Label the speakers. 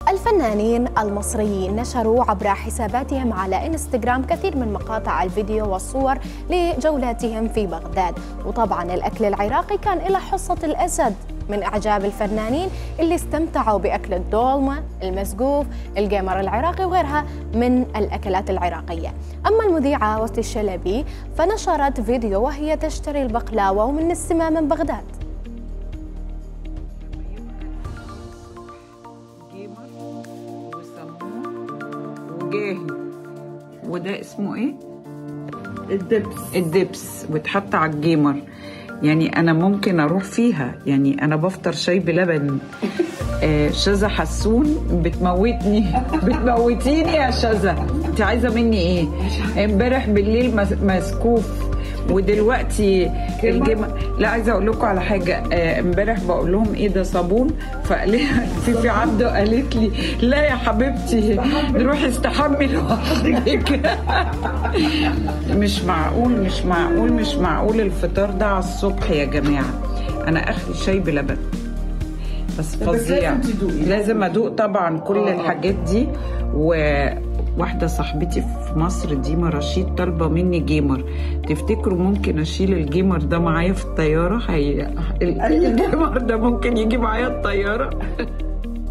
Speaker 1: الفنانين المصريين نشروا عبر حساباتهم على انستغرام كثير من مقاطع الفيديو والصور لجولاتهم في بغداد، وطبعا الأكل العراقي كان له حصة الأسد من إعجاب الفنانين اللي استمتعوا بأكل الدولمة، المسقوف، الجيمر العراقي وغيرها من الأكلات العراقية. أما المذيعة وسط الشلبي فنشرت فيديو وهي تشتري البقلاوة ومن السما من بغداد.
Speaker 2: وجاهي وده اسمه ايه؟ الدبس وتحط على الجيمر. يعني انا ممكن اروح فيها، يعني انا بفطر شاي بلبن. شذا حسون بتموتيني يا شذا، انت عايزه مني ايه؟ امبارح بالليل مسكوف، ودلوقتي الجيمر. لا عايزه اقول لكم على حاجه، امبارح بقول لهم ايه ده صابون، فقالها في عبده قالت لي لا يا حبيبتي روحي استحمي لوحدك. مش معقول الفطار ده على الصبح يا جماعه. انا اخري شاي بلبن بس فظيع، لازم ادوق طبعا كل الحاجات دي. وواحده صاحبتي في مصر ديما رشيد طالبه مني جيمر. تفتكروا ممكن اشيل الجيمر ده معايا في الطياره؟ الجيمر ده ممكن يجي معايا الطياره؟